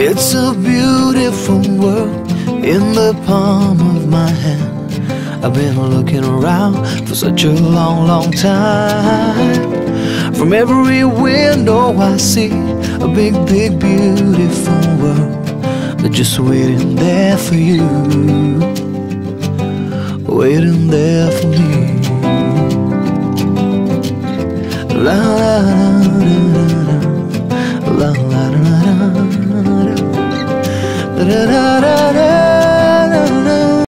It's a beautiful world in the palm of my hand. I've been looking around for such a long, long time. From every window I see a big, big, beautiful world. They're just waiting there for you, waiting there for me. La la la la la la la la la la la.